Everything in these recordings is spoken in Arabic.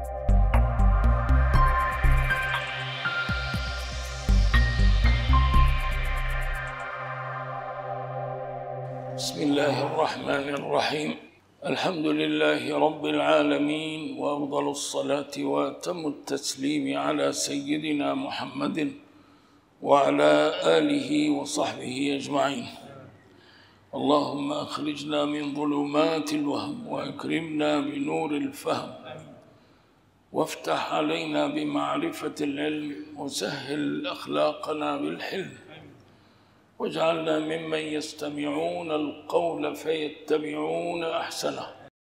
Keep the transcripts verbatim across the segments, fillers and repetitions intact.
بسم الله الرحمن الرحيم. الحمد لله رب العالمين، وأفضل الصلاة وأتم التسليم على سيدنا محمد وعلى آله وصحبه أجمعين. اللهم أخرجنا من ظلمات الوهم وأكرمنا بنور الفهم، وافتح علينا بمعرفة العلم، وسهل أخلاقنا بالحلم، واجعلنا ممن يستمعون القول فيتبعون أحسنه.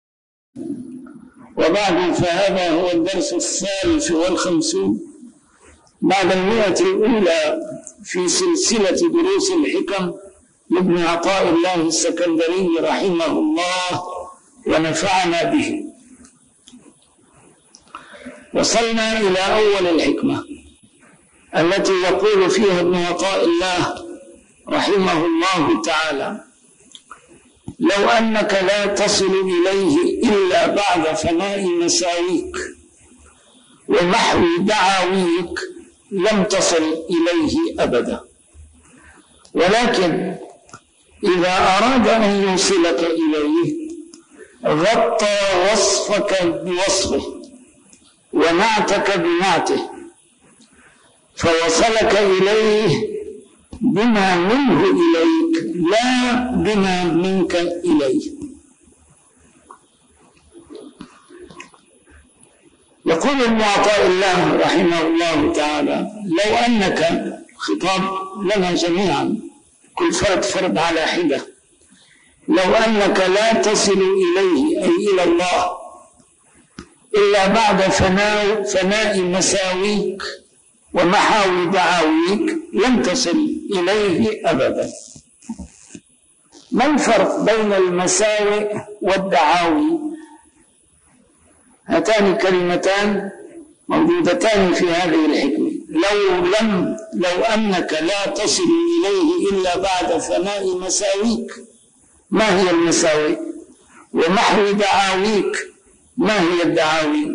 وبعد، فهذا هو الدرس الثالث والخمسون بعد المئة الأولى في سلسلة دروس الحكم لابن عطاء الله السكندري رحمه الله ونفعنا به. وصلنا إلى أول الحكمة التي يقول فيها ابن عطاء الله رحمه الله تعالى: لو أنك لا تصل إليه إلا بعد فناء مساويك ومحو دعاويك لم تصل إليه أبدا، ولكن إذا أراد أن يوصلك إليه غطى وصفك بوصفه ونعتك بنعته، فوصلك إليه بما منه إليك لا بما منك إليه. يقول ابن عطاء الله رحمه الله تعالى: لو أنك، خطاب لنا جميعا، كل فرد فرد على حدة، لو أنك لا تصل إليه أي إلى الله إلا بعد فناء, فناء مساويك ومحاوي دعاويك لم تصل إليه أبدا. ما الفرق بين المساوئ والدعاوي؟ هاتان كلمتان موجودتان في هذه الحكمة. لو لم لو أنك لا تصل إليه إلا بعد فناء مساويك، ما هي المساوئ؟ ومحو دعاويك، ما هي الدعاوي؟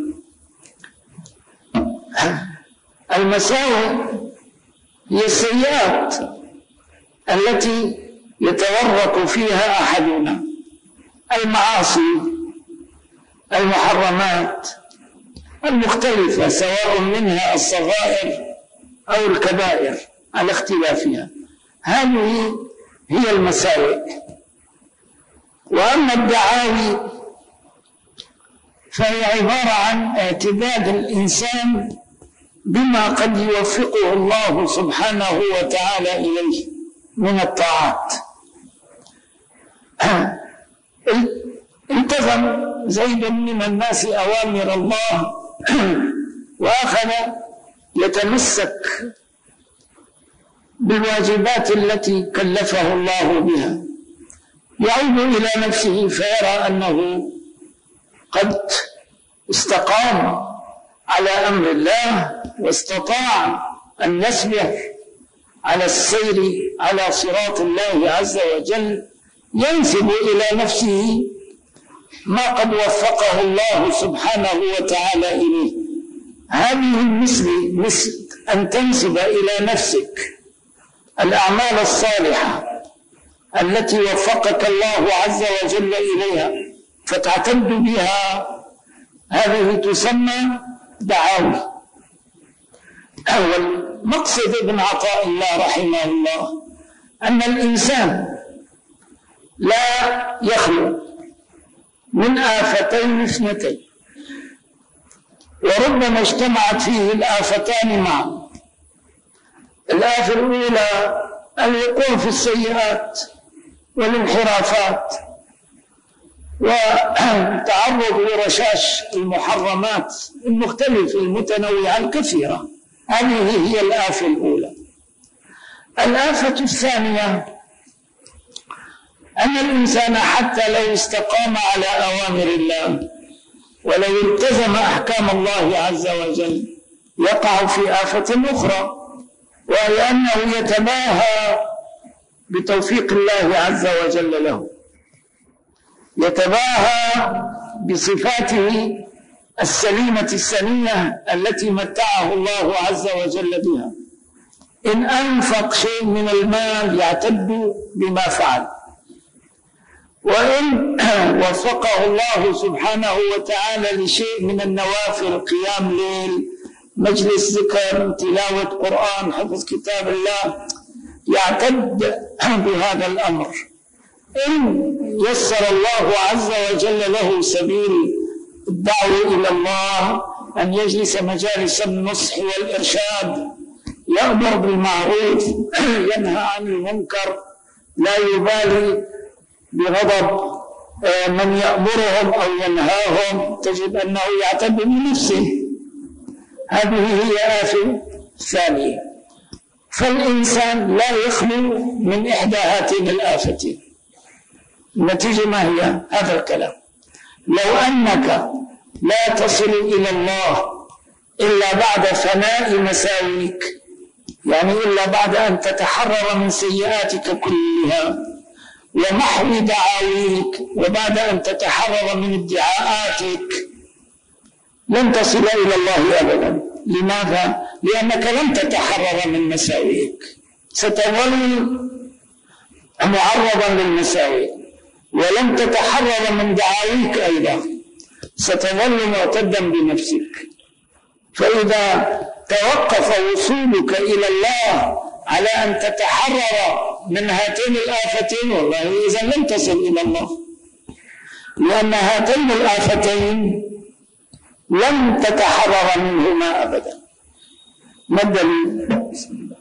المساوئ هي السيئات التي يتورط فيها أحدنا، المعاصي، المحرمات المختلفة، سواء منها الصغائر أو الكبائر على اختلافها، هذه هي المساوئ. وأما الدعاوي فهي عبارة عن اعتداد الإنسان بما قد يوفقه الله سبحانه وتعالى إليه من الطاعات. التزم زيد من الناس أوامر الله وأخذ يتمسك بالواجبات التي كلفه الله بها، يعود إلى نفسه فيرى أنه قد استقام على أمر الله واستطاع أن يسبح على السير على صراط الله عز وجل، ينسب إلى نفسه ما قد وفقه الله سبحانه وتعالى إليه. هذه مثل مثل أن تنسب إلى نفسك الأعمال الصالحة التي وفقك الله عز وجل إليها فتعتد بها، هذه تسمى دعاوي. أول مقصد ابن عطاء الله رحمه الله أن الإنسان لا يخلو من آفتين اثنتين، وربما اجتمعت فيه الآفتان معا. الآفة الأولى الوقوع في السيئات والانحرافات وتعرض لرشاش المحرمات المختلفة المتنوعة الكثيرة، هذه هي الآفة الأولى. الآفة الثانية أن الإنسان حتى لو استقام على أوامر الله ولو التزم أحكام الله عز وجل يقع في آفة أخرى، وهي أنه يتباهى بتوفيق الله عز وجل له، يتباهى بصفاته السليمة السنية التي متعه الله عز وجل بها. إن أنفق شيء من المال يعتد بما فعل، وإن وفقه الله سبحانه وتعالى لشيء من النوافل، قيام ليل، مجلس ذكر، تلاوة قرآن، حفظ كتاب الله، يعتد بهذا الأمر. إن يسر الله عز وجل له سبيل الدعوة إلى الله، أن يجلس مجالس النصح والإرشاد، يأمر بالمعروف ينهى عن المنكر، لا يبالي بغضب من يأمرهم أو ينهاهم، تجد أنه يعتد بنفسه. هذه هي آفة ثانية. فالإنسان لا يخلو من إحدى هاتين الآفتين. النتيجة ما هي؟ هذا الكلام: لو أنك لا تصل إلى الله إلا بعد فناء مساويك، يعني إلا بعد أن تتحرر من سيئاتك كلها ومحو دعاويك، وبعد أن تتحرر من ادعاءاتك، لن تصل إلى الله أبدا. لماذا؟ لأنك لن تتحرر من مساويك، ستظل معرضا للمساوئ، ولن تتحرر من دعاويك أيضا، ستظل معتدا بنفسك. فإذا توقف وصولك إلى الله على أن تتحرر من هاتين الآفتين، والله إذا لن تصل إلى الله، لأن هاتين الآفتين لن تتحرر منهما أبدا. ما الدليل؟ بسم الله.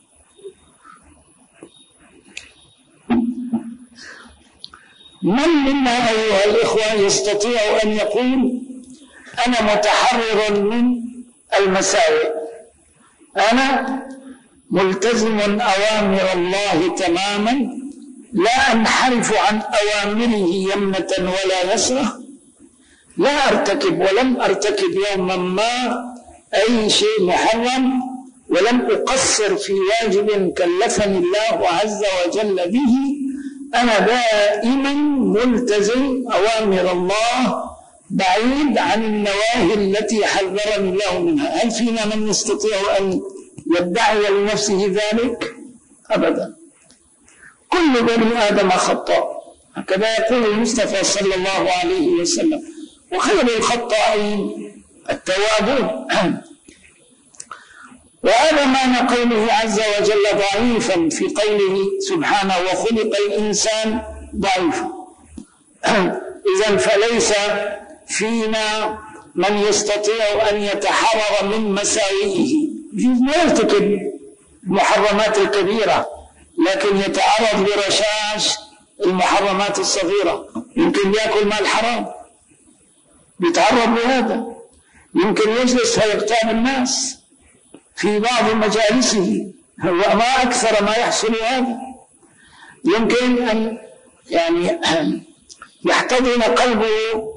من منا أيها الإخوة يستطيع أن يقول أنا متحرر من المساوئ، أنا ملتزم أوامر الله تماما، لا أنحرف عن أوامره يمنة ولا يسرة، لا أرتكب ولم أرتكب يوما ما أي شيء محرم، ولم أقصر في واجب كلفني الله عز وجل به، أنا دائما ملتزم أوامر الله، بعيد عن النواهي التي حذرني الله منها. هل فينا من يستطيع أن يدعي لنفسه ذلك؟ أبدا. كل بني آدم خطاء، هكذا يقول المصطفى صلى الله عليه وسلم، وخير الخطائين التوابون. وهذا معنى قوله عز وجل ضعيفا في قوله سبحانه وخلق الإنسان ضعيفا. إذن فليس فينا من يستطيع أن يتحرر من مساوئه، ما يرتكب المحرمات الكبيرة، لكن يتعرض لرشاش المحرمات الصغيرة. يمكن يأكل مال حرام، يتعرض لهذا. يمكن يجلس فيغتاب الناس في بعض مجالسه، وما أكثر ما يحصل هذا. يمكن أن يعني يحتضن قلبه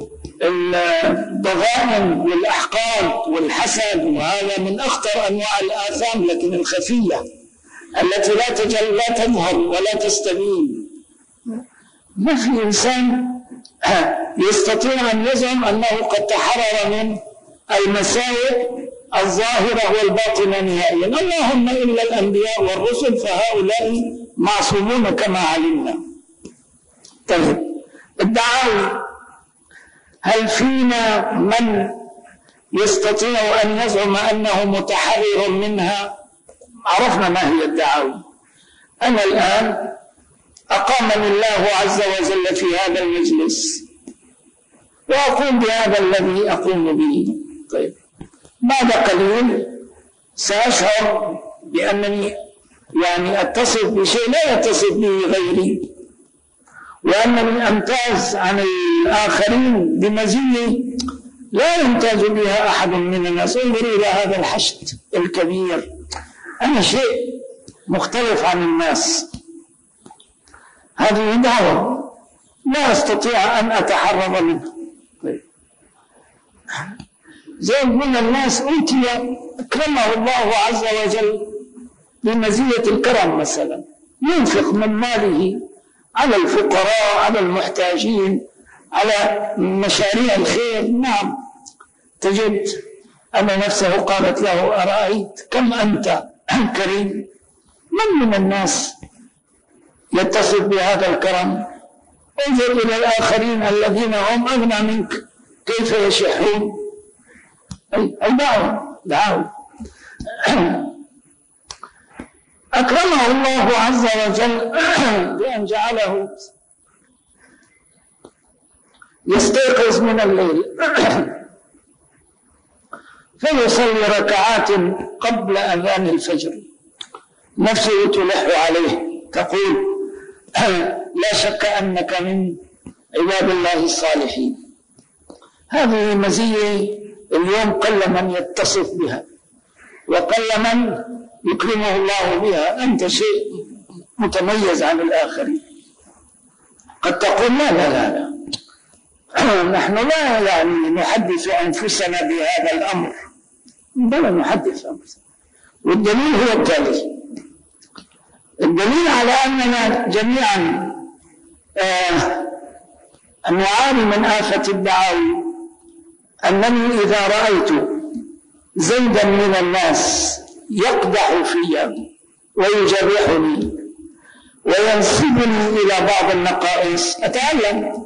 الضغائن والأحقاد والحسد، وهذا من أخطر أنواع الآثام لكن الخفية التي لا تجل لا تظهر ولا تستبين. ما في إنسان يستطيع أن يزعم أنه قد تحرر من المساوئ الظاهرة والباطنة نهائيا، اللهم إلا الأنبياء والرسل فهؤلاء معصومون كما علمنا. طيب، الدعاوي، هل فينا من يستطيع أن يزعم أنه متحرر منها؟ عرفنا ما هي الدعاوي. أنا الآن أقامني الله عز وجل في هذا المجلس وأقوم بهذا الذي أقوم به. طيب، بعد قليل سأشعر بأنني يعني أتصف بشيء لا يتصف به غيري، وأنني أمتاز عن الآخرين بمزية لا يمتاز بها أحد من الناس. انظروا إلى هذا الحشد الكبير، أنا شيء مختلف عن الناس. هذه دعوة لا أستطيع أن أتحرر منها. زي من الناس أوتي أكرمه الله عز وجل بمزية الكرم، مثلا ينفق من ماله على الفقراء، على المحتاجين، على مشاريع الخير. نعم، تجد أن نفسه قالت له أرأيت كم أنت كريم. من من الناس يتصف بهذا الكرم؟ انظر إلى الآخرين الذين هم أغنى منك كيف يشحون. أي دعوا دعوا أكرمه الله عز وجل بأن جعله يستيقظ من الليل فيصلي ركعات قبل أذان الفجر، نفسه تلح عليه تقول لا شك أنك من عباد الله الصالحين. هذه مزية اليوم قل من يتصف بها وقل من يكرمه الله بها. أنت شيء متميز عن الآخرين. قد تقول لا لا لا, لا. نحن لا يعني نحدث أنفسنا بهذا الأمر، بل نحدث أنفسنا. والدليل هو التالي: الدليل على أننا جميعا آه نعاني من آفة الدعاوي أنني إذا رأيت زيدا من الناس يقدح في ويجرحني وينسبني إلى بعض النقائص أتعلم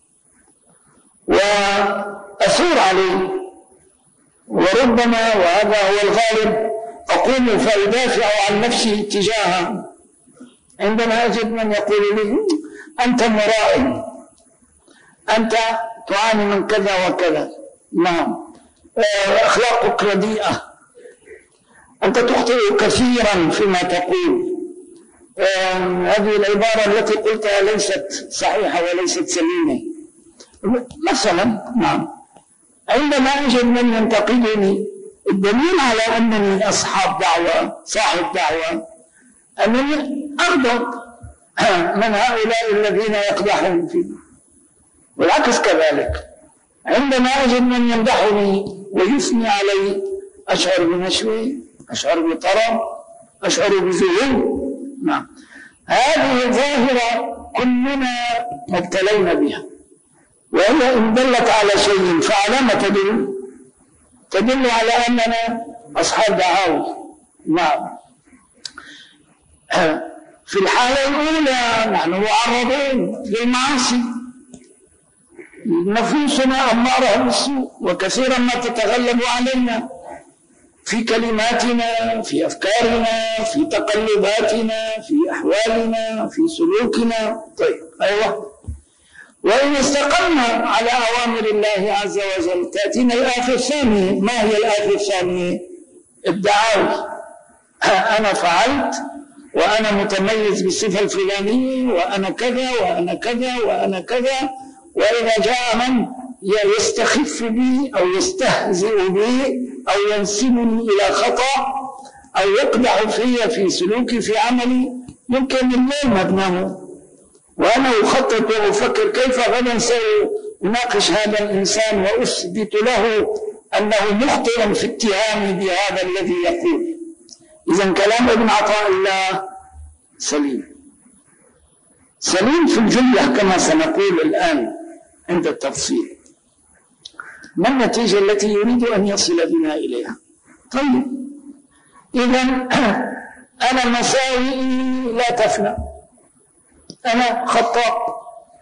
وأثور عليه، وربما وهذا هو الغالب أقوم فأدافع عن نفسي تجاهه عندما أجد من يقول لي أنت مرائي، أنت تعاني من كذا وكذا، نعم أخلاقك رديئة، أنت تخطئ كثيرا فيما تقول، هذه العبارة التي قلتها ليست صحيحة وليست سليمة مثلا. نعم عندما أجد من ينتقدني الدليل على أنني أصحاب دعوة صاحب دعوة أنني أغضب من هؤلاء الذين يقدحون فيني، والعكس كذلك. عندما أجد من يمدحني ويثني علي أشعر بنشوة، أشعر بطرب، أشعر بذهول. نعم هذه ظاهرة كلنا مبتلين بها، وهي إن دلت على شيء فعلى ما تدل؟ تدل على أننا أصحاب دعاوى. نعم في الحالة الأولى نحن معرضون للمعاصي، نفوسنا أمارة بالسوء وكثيرا ما تتغلب علينا في كلماتنا، في أفكارنا، في تقلباتنا، في أحوالنا، في سلوكنا. طيب أيوة، وإن استقمنا على أوامر الله عز وجل تأتينا الآفة الثانية. ما هي الآفة الثانية؟ الدعاوى. أنا فعلت وأنا متميز بالصفة الفلانية وأنا كذا وأنا كذا وأنا كذا، وإذا جاء من يستخف بي أو يستهزئ بي أو ينسبني إلى خطأ أو يقدح في في سلوكي في عملي، يمكن الليل ما بنام وأنا أخطط وأفكر كيف غدا سأناقش هذا الإنسان وأثبت له أنه مخطئ في اتهامي بهذا الذي يقول. إذن كلام ابن عطاء الله سليم سليم في الجملة كما سنقول الآن عند التفصيل. ما النتيجة التي يريد أن يصل بنا إليها؟ طيب إذن أنا مساوئي لا تفنى، أنا خطاء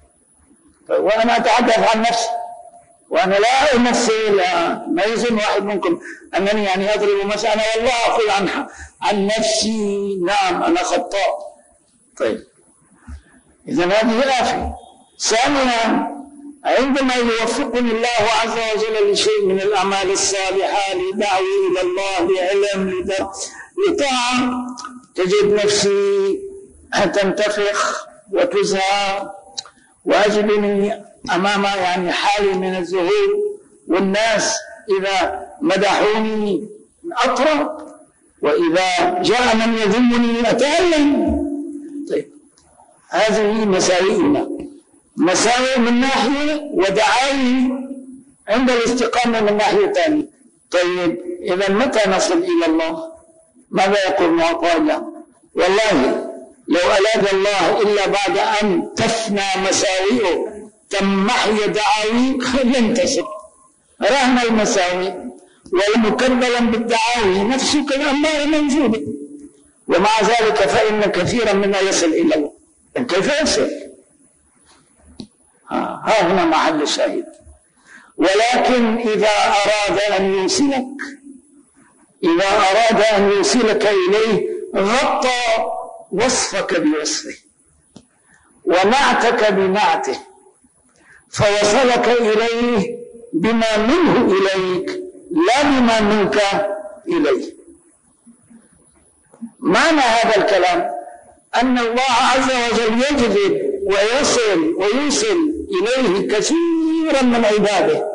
وأنا أتحدث عن نفسي وأنا لا أمثل. ما يظن واحد منكم أنني يعني أضرب مثلا، أنا والله أقول عن عن نفسي نعم أنا خطاء. طيب إذن هذه آفة. ثانيا عندما يوفقني الله عز وجل لشيء من الأعمال الصالحة، لدعوة إلى الله، لعلم، لطاعة، تجد نفسي تنتفخ وتزهى وأجدني أمام يعني حالي من الذهول، والناس إذا مدحوني أطرب وإذا جاء من يذمني أتألم. طيب هذه مساوئنا، مساوئ من ناحية ودعاوي عند الاستقامة من ناحية ثانية. طيب إذا متى نصل إلى الله؟ ماذا يقول معطى الله؟ والله لو ألاذ الله إلا بعد أن تفنى مساوئه تمحي دعاويك لن تصل. رهن المساوي والمكبلا بالدعاوي نفسك الأمارة موجودة، ومع ذلك فإن كثيرا منا يصل إلى الله. كيف يصل؟ ها هنا محل الشاهد. ولكن إذا أراد أن يوصلك إذا أراد أن يوصلك إليه غطى وصفك بوصفه ونعتك بنعته، فوصلك إليه بما منه إليك لا بما منك إليه. معنى هذا الكلام أن الله عز وجل يجذب ويصل ويوصل إليه كثيرا من عباده.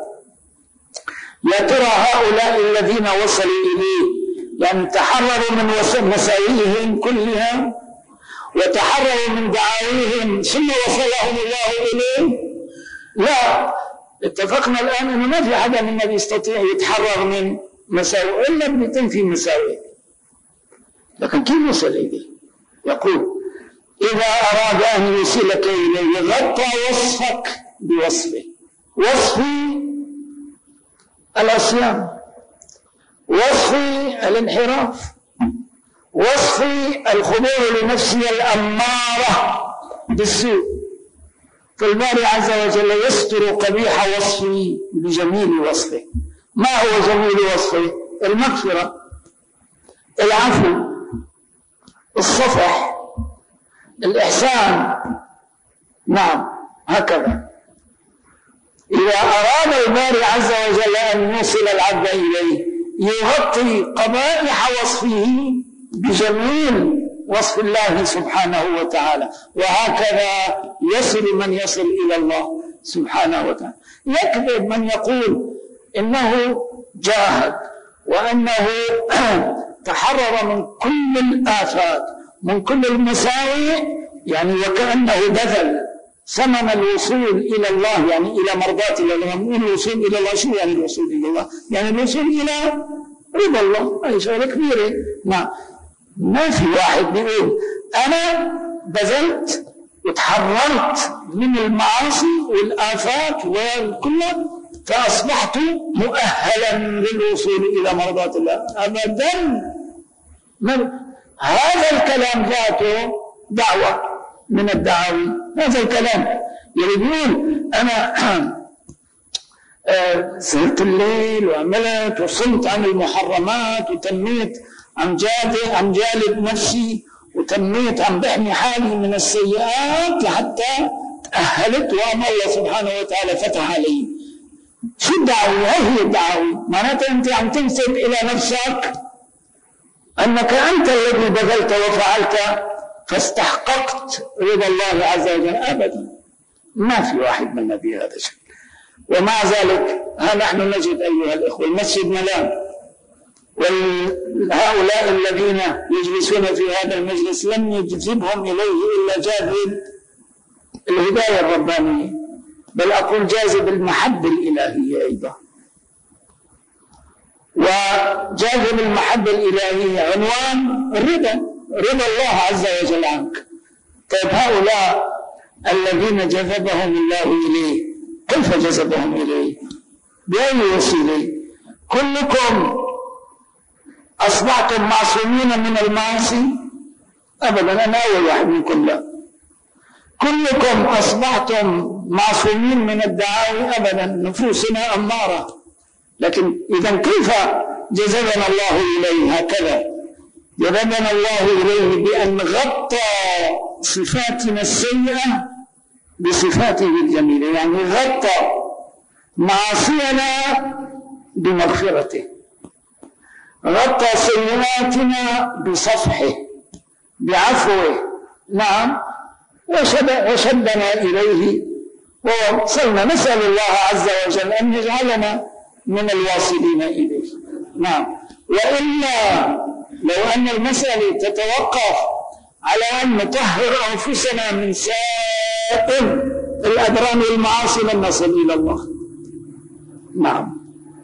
يا ترى هؤلاء الذين وصلوا إليه يعني تحرروا من مساويهم كلها وتحرروا من دعاويهم ثم وصلهم الله إليه؟ لا، اتفقنا الآن أنه ما في حدا منا بيستطيع يتحرر من مساوئ إلا بتنفي مساوئ. لكن كيف وصل إليه؟ يقول إذا أراد أن يوصلك إليه غطى وصفك بوصفه. وصفي العصيان، وصفي الانحراف، وصفي الخضوع لنفسي الأمارة بالسوء. فالباري عز وجل يستر قبيح وصفي بجميل وصفه. ما هو جميل وصفه؟ المغفرة، العفو، الصفح، الإحسان. نعم، هكذا. إذا أراد الباري عز وجل أن يوصل العبد إليه يغطي قبائح وصفه بجميل وصف الله سبحانه وتعالى، وهكذا يصل من يصل إلى الله سبحانه وتعالى. يكذب من يقول إنه جاهد وأنه تحرر من كل الآفات من كل المساوئ، يعني وكأنه بذل ثمن الوصول إلى الله، يعني إلى مرضاة الله. لما نقول الوصول إلى الله شو يعني الوصول إلى الله؟ يعني الوصول إلى رضا الله. هذه شغلة كبيرة. ما ما في واحد بيقول أنا بذلت وتحررت من المعاصي والآفات والكل فأصبحت مؤهلا للوصول إلى مرضاة الله. أبدا. هذا الكلام ذاته دعوة من الدعاوي. هذا الكلام يعني بيقول أنا سهرت الليل وعملت وصمت عن المحرمات وتنميت عن جالب عن جالب نفسي وتنميت عن بحمي حالي من السيئات لحتى تأهلت وأن الله سبحانه وتعالى فتح علي. شو الدعوة؟ هذه الدعاوي. معناتها أنت عم تنسب إلى نفسك أنك أنت الذي بذلت وفعلت فاستحققت رضا الله عز وجل. أبدا، ما في واحد منا بهذا الشيء. ومع ذلك ها نحن نجد أيها الإخوة المسجد ملام، وهؤلاء الذين يجلسون في هذا المجلس لم يجذبهم إليه إلا جاذب الهداية الربانية، بل أقول جاذب المحبة الإلهية أيضا. وجاذب المحبة الإلهية عنوان الرضا، رضا الله عز وجل عنك. طيب هؤلاء الذين جذبهم الله إليه كيف جذبهم إليه؟ بأي وسيلة؟ كلكم أصبحتم معصومين من المعاصي؟ أبدا، أنا أول واحد منكم لا. كلكم أصبحتم معصومين من الدعاوي؟ أبدا، نفوسنا أمارة. لكن إذا كيف جذبنا الله إليه؟ هكذا جذبنا الله إليه بأن غطى صفاتنا السيئة بصفاته الجميلة، يعني غطى معاصينا بمغفرته، غطى سيئاتنا بصفحه بعفوه. نعم، وشدنا إليه ووصلنا. نسأل الله عز وجل أن يجعلنا من الواصلين إليه. نعم، وإلا لو أن المسألة تتوقف على أن نطهر أنفسنا من سائر الأدران والمعاصي لن نصل إلى الله. نعم،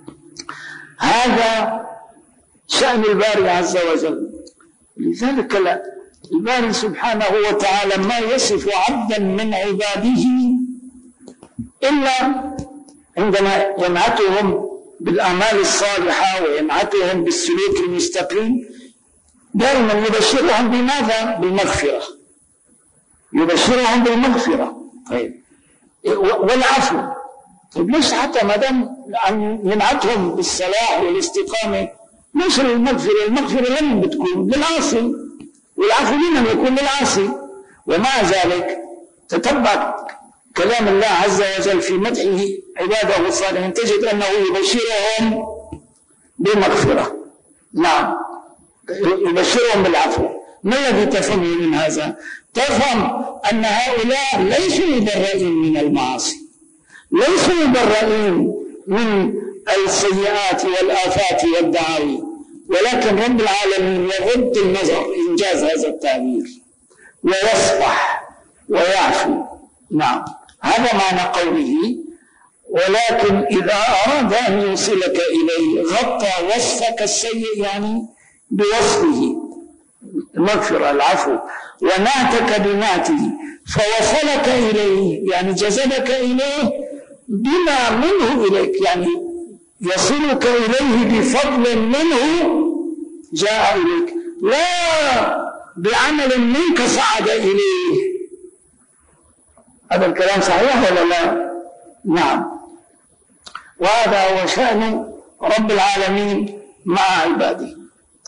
هذا شأن الباري عز وجل. لذلك لا الباري سبحانه وتعالى ما يصف عبدا من عباده إلا عندما ينعتهم بالأعمال الصالحة وينعتهم بالسلوك المستقيم دائما يبشرهم بماذا؟ بالمغفرة، يبشرهم بالمغفرة. طيب والعفو. طيب ليش حتى ما دام ينعتهم بالصلاح والاستقامة ليش المغفرة؟ المغفرة لمن بتكون؟ للعاصي، والعفو لمن يكون؟ للعاصي. ومع ذلك تتبع كلام الله عز وجل في مدحه عباده الصالحين تجد أنه يبشرهم بمغفرة. نعم، يبشرهم بالعفو. ما الذي تفهم من هذا؟ تفهم أن هؤلاء ليسوا مبرئين من المعاصي، ليسوا مبرئين من السيئات والآفات والدعاوي، ولكن رب العالمين يغض النظر إنجاز هذا التعبير ويصفح ويعفو. نعم، هذا معنى قوله ولكن إذا أراد أن يوصلك إليه غطى وصفك السيء يعني بوصفه المغفرة العفو، ونعتك بنعته فوصلك إليه يعني جذبك إليه بما منه إليك، يعني يصلك إليه بفضل منه جاء إليك، لا بعمل منك صعد إليه. هذا الكلام صحيح ولا لا؟ نعم. وهذا هو شأن رب العالمين مع عباده.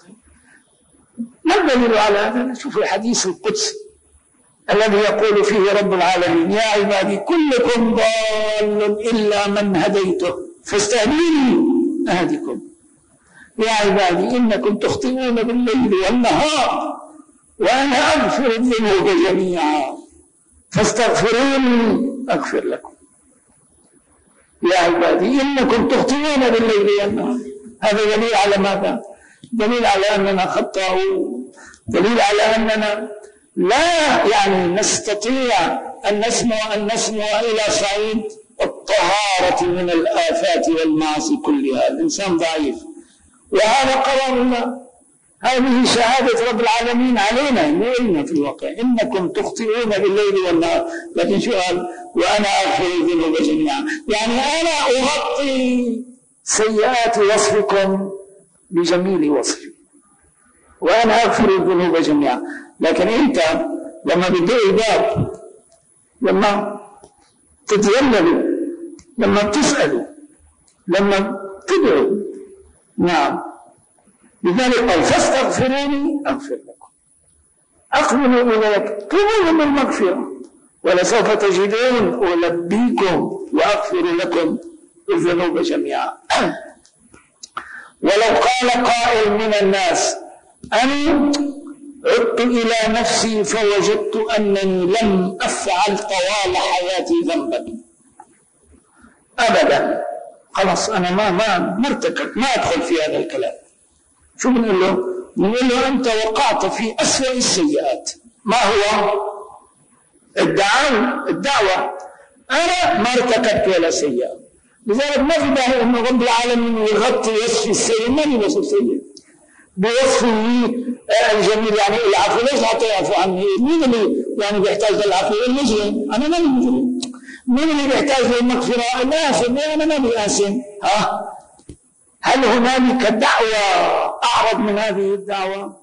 ما الدليل على هذا؟ نشوف الحديث القدسي الذي يقول فيه رب العالمين يا عبادي كلكم ضال إلا من هديته فاستهدوني أهدكم. يا عبادي إنكم تخطئون بالليل والنهار وأنا أغفر الذنوب جميعا فاستغفروني أغفر لكم. يا عبادي إنكم تخطئون بالليل والنهار. هذا دليل على ماذا؟ دليل على أننا خطاؤون، دليل على أننا لا يعني نستطيع أن نسمع أن نسمع إلى صعيد الطهارة من الآفات والمعاصي كلها. الإنسان ضعيف، وهذا قرار الله. هذه شهادة رب العالمين علينا إننا في الواقع إنكم تخطئون بالليل والنهار، لكن شو قال؟ وأنا أغفر الذنوب جميعا، يعني أنا أغطي سيئات وصفكم بجميل وصفي وأنا أغفر الذنوب جميعا. لكن أنت لما بدأ باب، لما تتذللوا، لما تسألوا، لما تدعوا، نعم، لذلك قال فاستغفروني أغفر لكم. أقبلوا إليك طلبوا بالمغفرة ولسوف تجدون ألبيكم وأغفر لكم الذنوب جميعا. ولو قال قائل من الناس أنا عدت إلى نفسي فوجدت أنني لم أفعل طوال حياتي ذنبا أبدا، خلاص أنا ما ما مرتكب، ما أدخل في هذا الكلام. شو بنقول له؟ بنقول له أنت وقعت في أسوأ السيئات. ما هو؟ الدعوة الدعوة أنا ما ارتكبت ولا سيئة. لذلك ما في داعي أن رب العالمين يغطي وصف السيء، ما في وصف السيء بوصفه الجميل، يعني العفو. ليش حتى يعفو عني؟ مين اللي يعني بيحتاج للعفو؟ المجرم. أنا ما المجرم. مين اللي بيحتاج للمغفرة؟ الآثم. أنا ما بي آثم. ها؟ هل هنالك دعوة أعرض من هذه الدعوة؟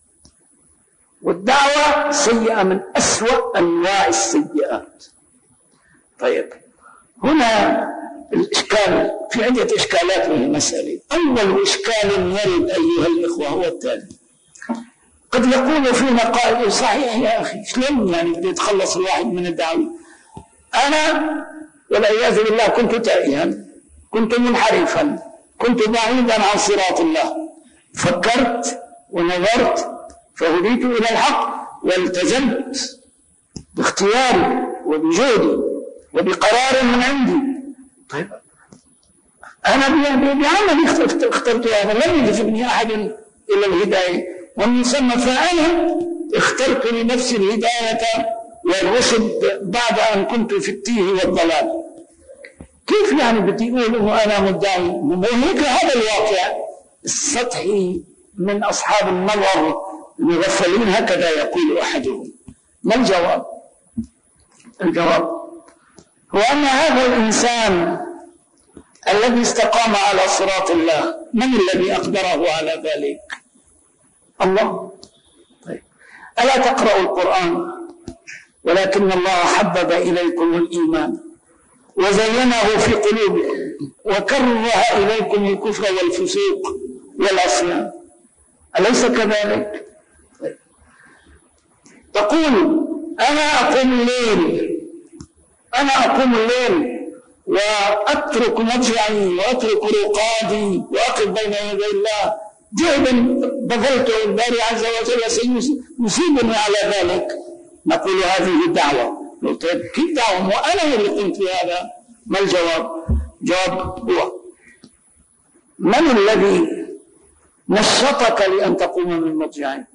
والدعوة سيئة من أسوأ أنواع السيئات. طيب هنا الإشكال، في عدة إشكالات في المسألة. أول إشكال يرد أيها الإخوة هو التالي: قد يقول فينا قائل صحيح يا أخي، شلون يعني بدي يتخلص الواحد من الدعوة؟ أنا والعياذ بالله كنت تائها، كنت منحرفا، كنت بعيدا عن صراط الله، فكرت ونظرت فهديت إلى الحق والتزمت باختياري وبجهدي وبقرار من عندي. طيب أنا بعملي اخترت هذا، لم يجذبني أحد إلى الهداية ومن ثم فأنا اخترت لنفسي الهداية والرشد بعد أن كنت في التيه والضلال. كيف يعني بدي أقول إنه أنا مدعي؟ هيك هذا الواقع السطحي من أصحاب النظر المغفلين، هكذا يقول أحدهم. ما الجواب؟ الجواب هو أن هذا الإنسان الذي استقام على صراط الله، من الذي أقدره على ذلك؟ الله. طيب. ألا تقرأوا القرآن؟ ولكن الله حبب إليكم الإيمان وزينه في قلوبكم وكره إليكم الكفر والفسوق والعصيان، أليس كذلك؟ طيب. تقول أنا أقوم الليل أنا أقوم الليل وأترك مضجعي وأترك رقادي وأقف بين يدي الله، جهدا بذلته الباري عز وجل سيصيبني على ذلك. نقول هذه الدعوة. طيب كيف دعوة وأنا اللي قمت بهذا؟ ما الجواب؟ جواب هو: من الذي نشطك لأن تقوم من مضجعك؟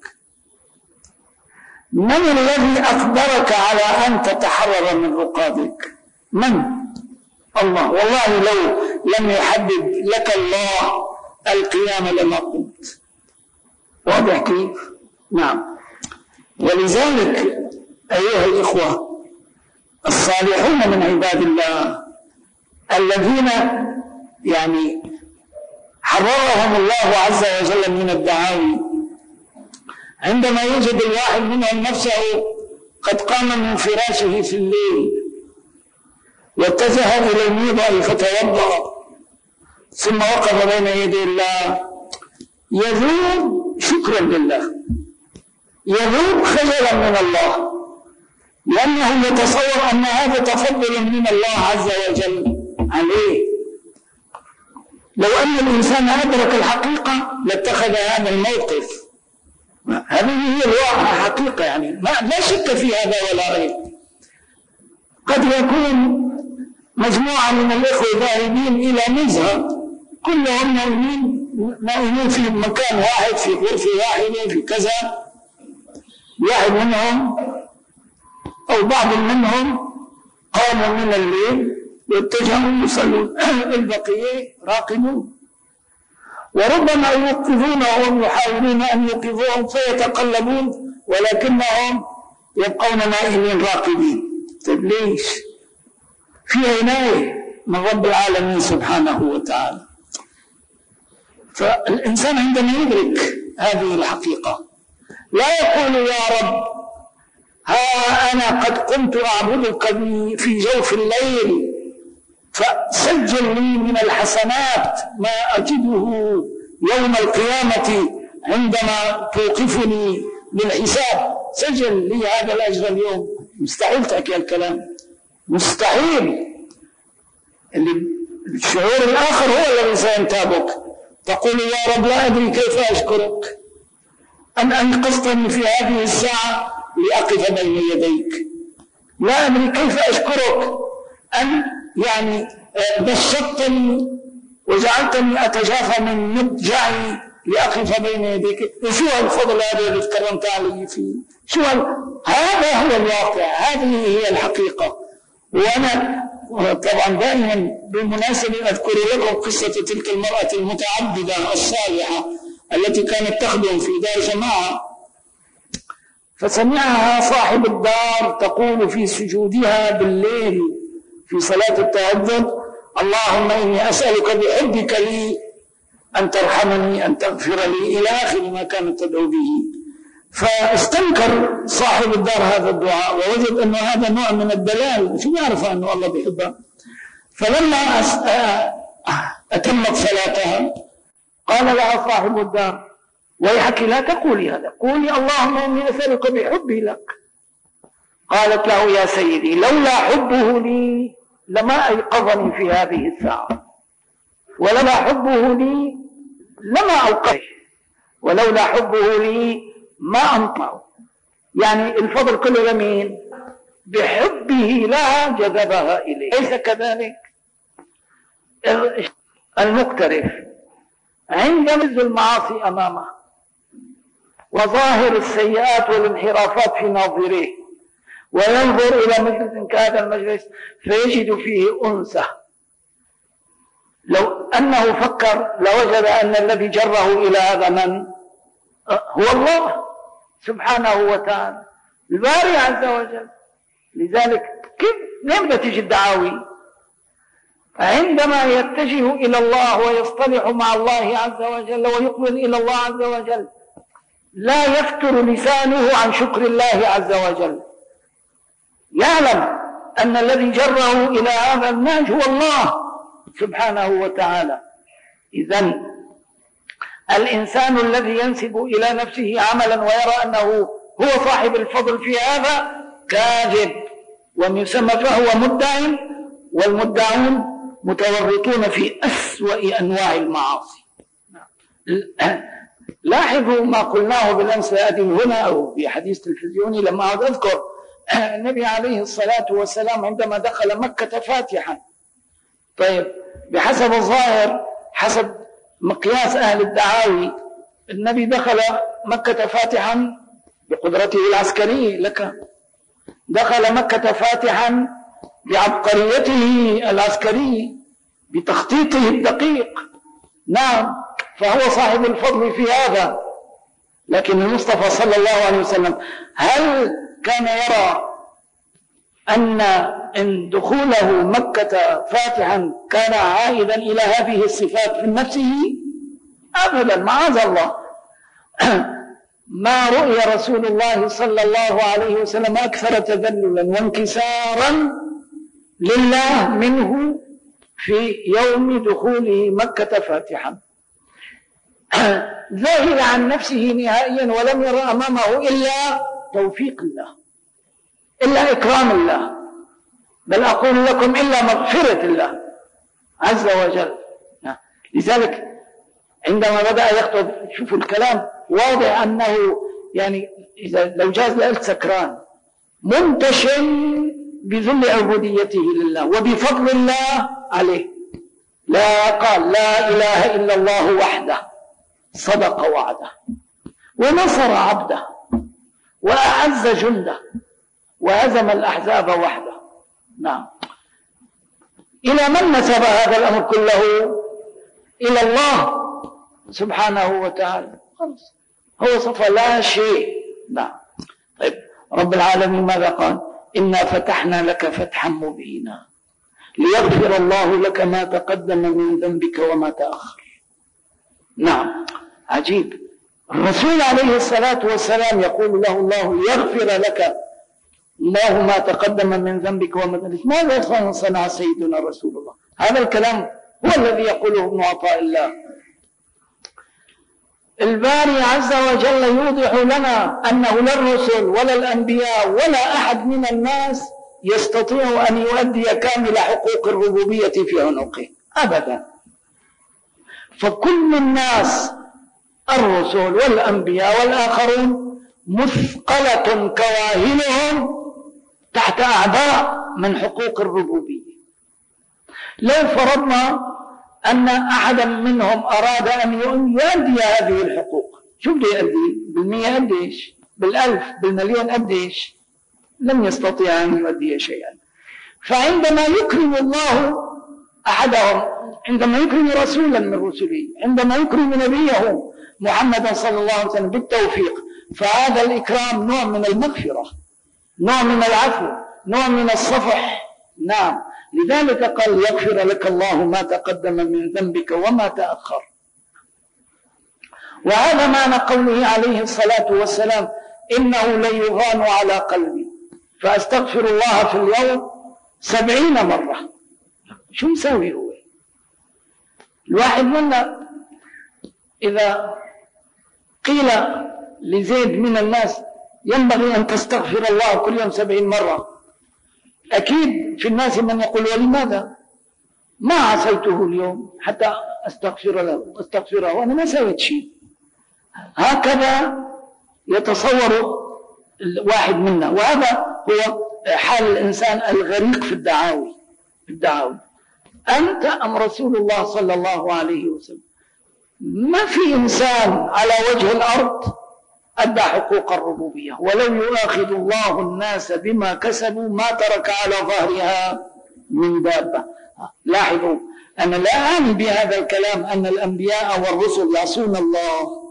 من الذي أقدرك على أن تتحرر من رقادك؟ من؟ الله. والله لو لم يحدد لك الله القيام لما قمت. واضح كيف؟ نعم. ولذلك أيها الإخوة الصالحون من عباد الله الذين يعني حررهم الله عز وجل من الدعاوي، عندما يوجد الواحد منهم نفسه قد قام من فراشه في الليل واتجه إلى الميضة فتوضأ ثم وقف بين يدي الله، يذوب شكرا لله، يذوب خجلا من الله، لأنه يتصور أن هذا تفضل من الله عز وجل عليه. لو أن الإنسان أدرك الحقيقة لاتخذ هذا الموقف. هذه هي الواقع حقيقة، يعني ما لا شك في هذا ولا ريب. قد يكون مجموعة من الإخوة ذاهبين إلى نزهة كلهم نائمين نائمين في مكان واحد، في غرفة واحدة، في كذا، واحد منهم أو بعض منهم قاموا من الليل واتجهوا يصلون، البقية راقدون، وربما يوقظون وهم يحاولون أن يوقظوهم فيتقلبون ولكنهم يبقون نائمين راقدين. طيب ليش؟ في عناية من رب العالمين سبحانه وتعالى. فالإنسان عندما يدرك هذه الحقيقة لا يقول يا رب ها أنا قد قمت أعبدك في جوف الليل فسجل لي من الحسنات ما أجده يوم القيامة عندما توقفني للحساب، سجل لي هذا الأجر اليوم. مستحيل تحكي الكلام، مستحيل. اللي الشعور الآخر هو الذي سينتابك. تقول يا رب لا أدري كيف أشكرك أن أنقذتني في هذه الساعة لأقف بين يديك، لا أدري كيف أشكرك أن يعني بسطتني وجعلتني أتجافى من مضجعي لأقف بين يديك. شو الفضل هذا اللي تكرمت علي فيه؟ شو هذا هو الواقع، هذه هي الحقيقة. وأنا طبعا دائما بالمناسبة أذكر لكم قصة تلك المرأة المتعبدة الصالحة التي كانت تخدم في دار جماعة، فسمعها صاحب الدار تقول في سجودها بالليل في صلاة التهجد: اللهم إني أسألك بحبك لي أن ترحمني أن تغفر لي، إلى آخر ما كانت تدعو به. فاستنكر صاحب الدار هذا الدعاء ووجد أنه هذا نوع من الدلال، شو يعرف أنه الله بيحبها. فلما أتمت صلاتها قال لها صاحب الدار: ويحك لا تقولي هذا، قولي اللهم إني أسألك بحبي لك. قالت له: يا سيدي لولا حبه لي لما أيقظني في هذه الساعة، ولولا حبه لي لما أوقظني، ولولا حبه لي ما أنطعه. يعني الفضل كله لمين؟ بحبه لها جذبها إليه، ليس كذلك؟ المقترف عندما يزل المعاصي أمامه وظاهر السيئات والانحرافات في ناظريه وينظر إلى مجلس كهذا المجلس فيجد فيه أنسة، لو أنه فكر لوجد أن الذي جره إلى هذا من هو الله سبحانه وتعالى الباري عز وجل. لذلك كيف نبدأ تجي الدعاوي؟ عندما يتجه إلى الله ويصطلح مع الله عز وجل ويقبل إلى الله عز وجل لا يفتر لسانه عن شكر الله عز وجل، يعلم أن الذي جره إلى هذا النهج هو الله سبحانه وتعالى. إذن الإنسان الذي ينسب إلى نفسه عملا ويرى أنه هو صاحب الفضل في هذا كاذب ويسمى فهو مدعي، والمدعون متورطون في أسوأ أنواع المعاصي. لاحظوا ما قلناه بالأمس هنا أو في حديث تلفزيوني لما أعود أذكر النبي عليه الصلاة والسلام عندما دخل مكة فاتحا. طيب بحسب الظاهر حسب مقياس أهل الدعاوي النبي دخل مكة فاتحا بقدرته العسكرية لك، دخل مكة فاتحا بعبقريته العسكرية بتخطيطه الدقيق، نعم فهو صاحب الفضل في هذا. لكن المصطفى صلى الله عليه وسلم هل كان يرى أن إن دخوله مكة فاتحا كان عائدا إلى هذه الصفات في نفسه؟ أبدا، معاذ الله. ما رؤي رسول الله صلى الله عليه وسلم أكثر تذللا وانكسارا لله منه في يوم دخوله مكة فاتحا، ذاهل عن نفسه نهائيا ولم يرى أمامه إلا توفيق الله، إلا إكرام الله، بل أقول لكم إلا مغفرة الله عز وجل. لذلك عندما بدأ يخطب شوفوا الكلام واضح أنه يعني إذا لو جاز لقلت سكران منتشن بذل عبوديته لله وبفضل الله عليه. لا قال لا إله إلا الله وحده صدق وعده ونصر عبده وأعز جنده وهزم الأحزاب وحده. نعم، إلى من نسب هذا الأمر كله؟ إلى الله سبحانه وتعالى. خلص هو صفى لا شيء. نعم. طيب رب العالمين ماذا قال؟ إنا فتحنا لك فتحا مبينا ليغفر الله لك ما تقدم من ذنبك وما تأخر. نعم، عجيب. الرسول عليه الصلاة والسلام يقول له الله ليغفر لك الله ما تقدم من ذنبك وما تأخر. ماذا صنع سيدنا رسول الله؟ هذا الكلام هو الذي يقوله ابن عطاء الله. الباري عز وجل يوضح لنا أنه لا الرسل ولا الأنبياء ولا أحد من الناس يستطيع أن يؤدي كامل حقوق الربوبية في عنقه أبدا. فكل الناس الرسل والأنبياء والآخرون مثقلة كواهلهم تحت أعباء من حقوق الربوبية. لو فرضنا أن أحدا منهم أراد أن يؤدي هذه الحقوق، شو بده يؤدي؟ بالمية قديش؟ بالألف؟ بالمليون قديش؟ لن يستطيع أن يؤدي شيئا. فعندما يكرم الله أحدهم، عندما يكرم رسولا من رسله، عندما يكرم نبيه محمدا صلى الله عليه وسلم بالتوفيق، فهذا الإكرام نوع من المغفرة، نوع من العفو، نوع من الصفح. نعم، لذلك قال يغفر لك الله ما تقدم من ذنبك وما تأخر. وهذا معنى قوله عليه الصلاة والسلام إنه ليغان على قلبي فأستغفر الله في اليوم سبعين مرة. شو مسوي هو؟ الواحد منا إذا قيل لزيد من الناس ينبغي أن تستغفر الله كل يوم سبعين مرة، أكيد في الناس من يقول ولماذا ما عصيته اليوم حتى أستغفر له أستغفره وأنا ما سويت شيء. هكذا يتصور الواحد منا، وهذا هو حال الإنسان الغريق في الدعاوي الدعاوي أنت أم رسول الله صلى الله عليه وسلم؟ ما في إنسان على وجه الأرض أدى حقوق الربوبية. ولو يؤاخذ الله الناس بما كسبوا ما ترك على ظهرها من دابة. لاحظوا أنا لا أعني بهذا الكلام أن الأنبياء والرسل يعصون الله.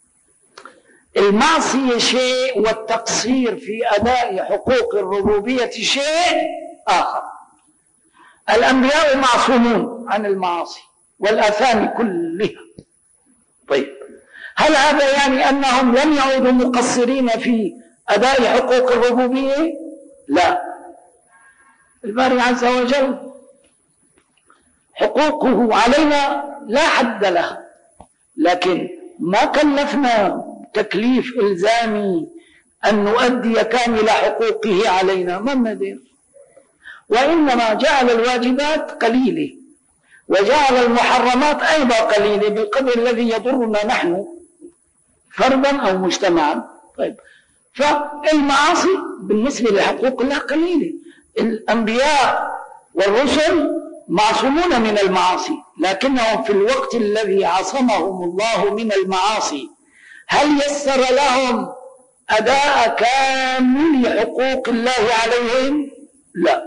المعصية شيء والتقصير في أداء حقوق الربوبية شيء آخر. الأنبياء معصومون عن المعاصي والآثام كلها. طيب هل هذا يعني أنهم لم يعودوا مقصرين في أداء حقوق الربوبية؟ لا، الباري عز وجل حقوقه علينا لا حد له، لكن ما كلفنا تكليف إلزامي أن نؤدي كامل حقوقه علينا، ما ندير، وإنما جعل الواجبات قليلة وجعل المحرمات أيضا قليلة بالقدر الذي يضرنا نحن فردا أو مجتمعا. طيب فالمعاصي بالنسبة لحقوق الله قليلة. الأنبياء والرسل معصومون من المعاصي، لكنهم في الوقت الذي عصمهم الله من المعاصي هل يسر لهم أداء كامل حقوق الله عليهم؟ لا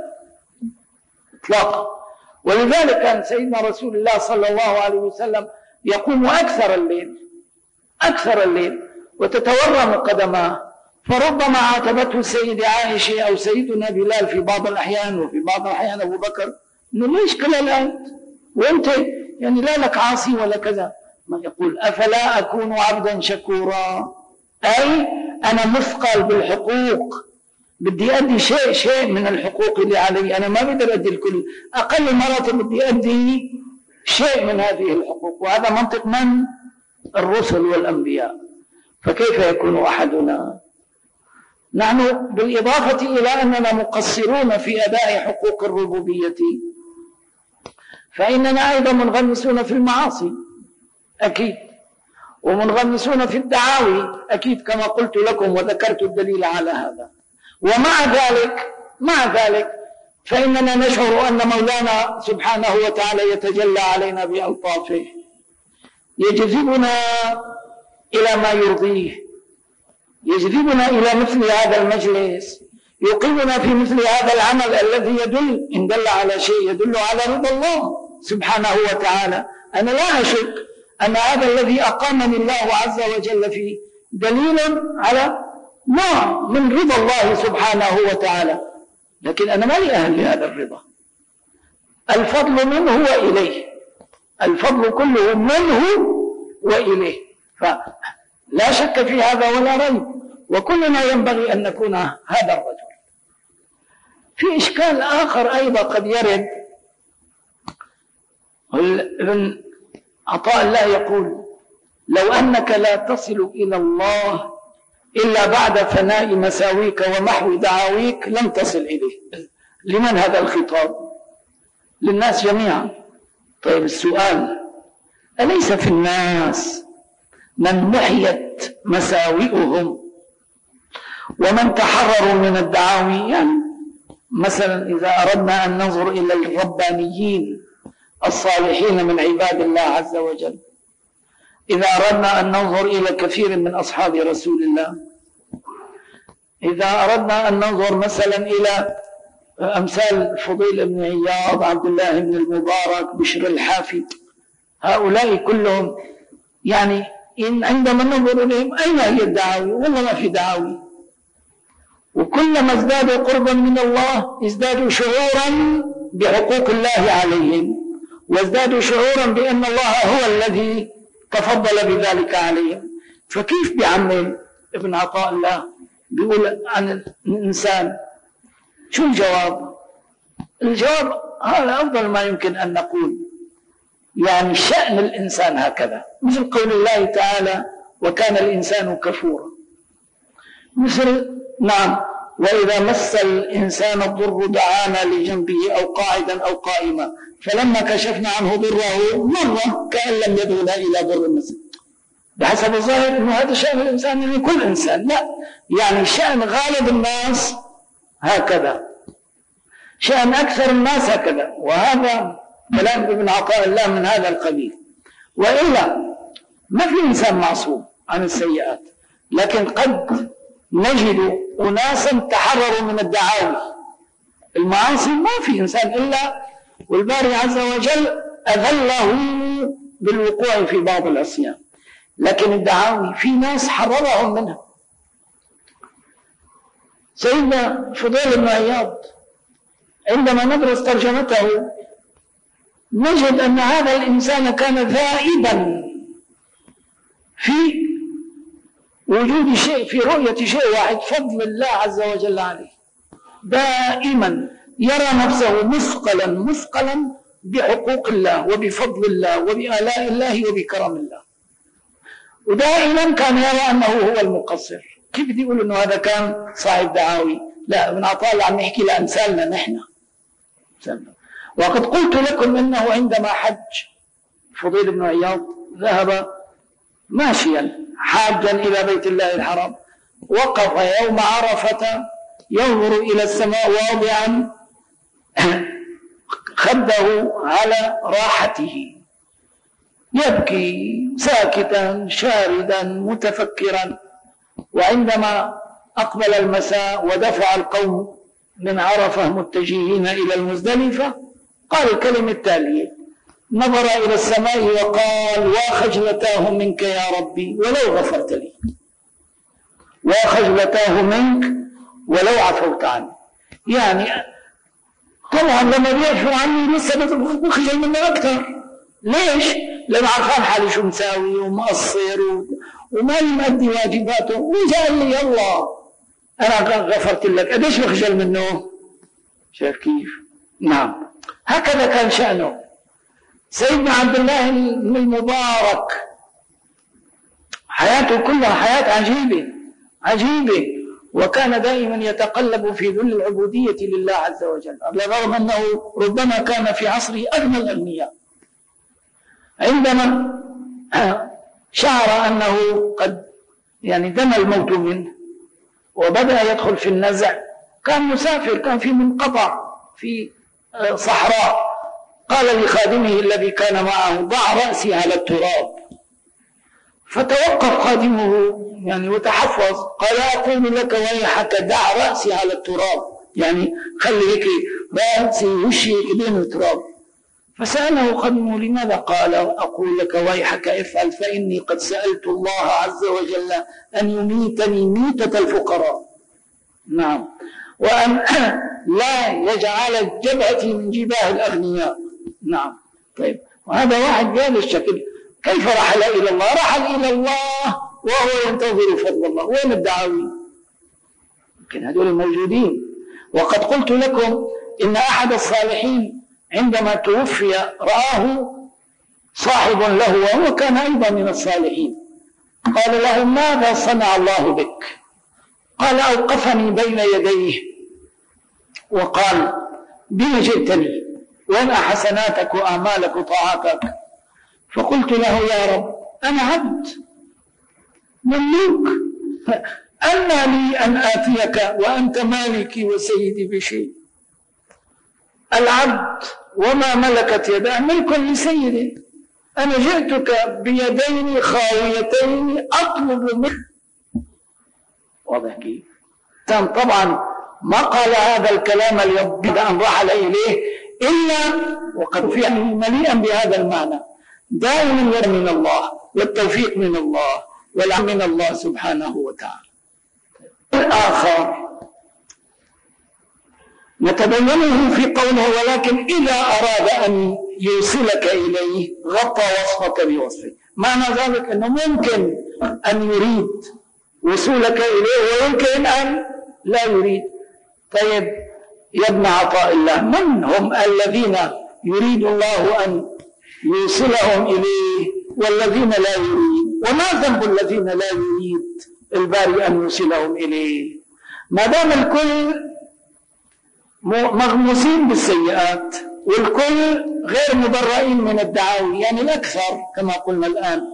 إطلاقا. ولذلك كان سيدنا رسول الله صلى الله عليه وسلم يقوم أكثر الليل أكثر الليل وتتورم قدماه، فربما عاتبته السيدة عائشة أو سيدنا بلال في بعض الأحيان، وفي بعض الأحيان أبو بكر، إنه ليش كل الآيات وأنت يعني لا لك عاصي ولا كذا؟ ما يقول أفلا أكون عبدا شكورا، أي أنا مثقل بالحقوق، بدي أدي شيء شيء من الحقوق اللي علي، أنا ما بقدر أدي الكل، أقل مرات بدي أدي شيء من هذه الحقوق. وهذا منطق من؟ الرسل والأنبياء. فكيف يكون أحدنا؟ نحن بالإضافة إلى أننا مقصرون في أداء حقوق الربوبية، فإننا أيضا منغمسون في المعاصي أكيد، ومنغمسون في الدعاوي أكيد كما قلت لكم وذكرت الدليل على هذا. ومع ذلك مع ذلك فإننا نشعر أن مولانا سبحانه وتعالى يتجلى علينا بألطافه، يجذبنا إلى ما يرضيه، يجذبنا إلى مثل هذا المجلس، يقيمنا في مثل هذا العمل الذي يدل إن دل على شيء يدل على رضا الله سبحانه وتعالى. أنا لا أشك أن هذا الذي أقامني الله عز وجل فيه دليل على نوع من رضا الله سبحانه وتعالى، لكن أنا ما لي أهل لهذا الرضا. الفضل منه وإليه، الفضل كله منه وإليه، فلا شك في هذا ولا ريب، وكلنا ينبغي أن نكون هذا الرجل. في إشكال آخر أيضا قد يرد. ابن عطاء الله يقول لو أنك لا تصل إلى الله إلا بعد فناء مساويك ومحو دعاويك لم تصل إليه. لمن هذا الخطاب؟ للناس جميعا. طيب السؤال، أليس في الناس من محيت مساوئهم ومن تحرروا من الدعاوي؟ يعني مثلا إذا أردنا أن ننظر إلى الربانيين الصالحين من عباد الله عز وجل، إذا أردنا أن ننظر إلى كثير من أصحاب رسول الله، إذا أردنا أن ننظر مثلا إلى أمثال فضيل بن عياض، عبد الله بن المبارك، بشر الحافي، هؤلاء كلهم يعني إن عندما ننظر إليهم أين هي الدعاوي؟ والله ما في دعاوي. وكلما ازدادوا قربا من الله ازدادوا شعورا بحقوق الله عليهم، وازدادوا شعورا بأن الله هو الذي تفضل بذلك عليهم. فكيف بعمل ابن عطاء الله بيقول عن الإنسان؟ شو الجواب؟ الجواب هذا أفضل ما يمكن أن نقول، يعني شأن الإنسان هكذا، مثل قول الله تعالى وكان الإنسان كفورا، مثل نعم وإذا مس الإنسان الضر دعانا لجنبه أو قاعدا أو قائما فلما كشفنا عنه ضره مر كأن لم يدعنا إلى ضر مثل. بحسب الظاهر أنه هذا شأن الإنسان، يعني كل إنسان، لا، يعني شأن غالب الناس هكذا، شأن أكثر الناس هكذا. وهذا كلام ابن عطاء الله من هذا القبيل. وإلا ما في إنسان معصوم عن السيئات، لكن قد نجد أناسا تحرروا من الدعاوي. المعاصي ما في إنسان إلا والباري عز وجل أذله بالوقوع في بعض العصيان، لكن الدعاوي في ناس حررهم منها. سيدنا فضيل بن عياض عندما ندرس ترجمته نجد أن هذا الإنسان كان ذائبا في وجود شيء، في رؤية شيء واحد، فضل الله عز وجل عليه. دائما يرى نفسه مثقلا مثقلا بحقوق الله وبفضل الله وبآلاء الله وبكرم الله، ودائما كان يرى أنه هو المقصر. كيف بدي يقول أنه هذا كان صاحب دعاوي؟ لا، ابن عطاء عم يحكي لأمثالنا نحن. وقد قلت لكم أنه عندما حج فضيل بن عياض ذهب ماشيا حاجا إلى بيت الله الحرام، وقف يوم عرفة ينظر إلى السماء واضعا خده على راحته، يبكي ساكتا شاردا متفكرا. وعندما أقبل المساء ودفع القوم من عرفة متجهين إلى المزدلفة قال الكلمة التالية: نظر إلى السماء وقال: وخجلتاه منك يا ربي ولو غفرت لي، وخجلتاه منك ولو عفوت عني. يعني طبعا لما بيعفوا عني لسه بخجل منه أكثر. ليش؟ لأنه عارفان حالي شو مساوي ومقصر وما يؤدي واجباته، وجاء لي الله أنا غفرت لك، قديش بخجل منه؟ شايف كيف؟ نعم، هكذا كان شأنه. سيدنا عبد الله بن المبارك حياته كلها حياة عجيبة عجيبة، وكان دائما يتقلب في ذل العبودية لله عز وجل، رغم أنه ربما كان في عصره أغنى الأغنياء. عندما شعر أنه قد يعني دنا الموت منه وبدأ يدخل في النزع، كان مسافر، كان في منقطع في صحراء، قال لخادمه الذي كان معه: ضع رأسي على التراب. فتوقف خادمه يعني وتحفظ، قال: أقول لك ويحك دع رأسي على التراب، يعني خلي هيك رأسي وشي بين التراب. فسأله خادمه: لماذا؟ قال: أقول لك ويحك افعل، فإني قد سألت الله عز وجل أن يميتني ميتة الفقراء، نعم، وأن لا يجعل جبهتي من جباه الأغنياء، نعم. طيب، وهذا واحد بهذا الشكل كيف رحل إلى الله؟ رحل إلى الله وهو ينتظر فضل الله. وين الدعاوي؟ لكن هذول موجودين. وقد قلت لكم إن أحد الصالحين عندما توفي رآه صاحب له وهو كان أيضا من الصالحين، قال له: ماذا صنع الله بك؟ قال: أوقفني بين يديه وقال: بما جئتني؟ وين حسناتك وآمالك وطاعاتك؟ فقلت له: يا رب، أنا عبد مملوك، أنى لي أن آتيك وأنت مالكي وسيدي بشيء؟ العبد وما ملكت يداه ملك لسيده، أنا جئتك بيدين خاويتين أطلب منك. واضح كيف؟ طبعا ما قال هذا الكلام اليوم بعد أن رحل إليه إلا وقد في مليئا بهذا المعنى. دائما يد من الله والتوفيق من الله والعون من الله سبحانه وتعالى. الآخر نتبينه في قوله: ولكن إذا أراد أن يوصلك إليه غطى وصفك بوصفه. معنى ذلك أنه ممكن أن يريد وصولك إليه ويمكن أن لا يريد. طيب يا ابن عطاء الله، من هم الذين يريد الله أن يوصلهم إليه والذين لا يريد؟ وما ذنب الذين لا يريد الباري أن يوصلهم إليه؟ ما دام الكل مغموسين بالسيئات والكل غير مبرئين من الدعاوي، يعني الأكثر كما قلنا الآن.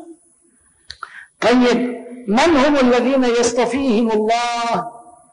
طيب من هم الذين يصطفيهم الله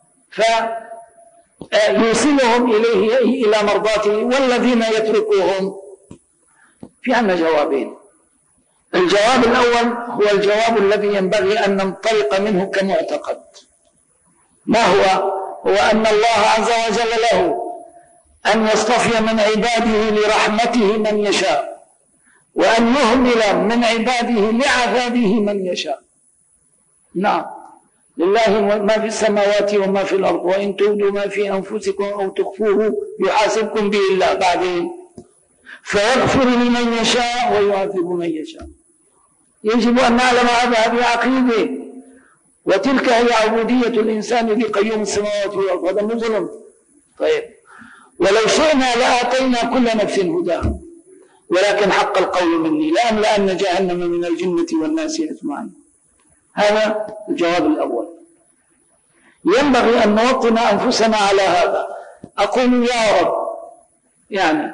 فيوصلهم إليه إلى مرضاته والذين يتركوهم؟ في عنا جوابين. الجواب الأول هو الجواب الذي ينبغي أن ننطلق منه كمعتقد. ما هو؟ هو أن الله عز وجل له أن يصطفي من عباده لرحمته من يشاء، وأن يهمل من عباده لعذابه من يشاء. نعم، لله ما في السماوات وما في الأرض وإن تبدوا ما في أنفسكم أو تخفوه يحاسبكم به الله بعدين فيغفر لمن يشاء ويعذب من يشاء. يجب أن نعلم هذه عقيدة، وتلك هي عبودية الإنسان لقيوم السماوات والأرض. هذا مو ظلم. طيب، ولو شئنا لآتينا كل نفس هداها ولكن حق القول مني لأملأن جهنم من الجنة والناس أجمعين. هذا الجواب الأول. ينبغي أن نوطن أنفسنا على هذا. أقول يا رب، يعني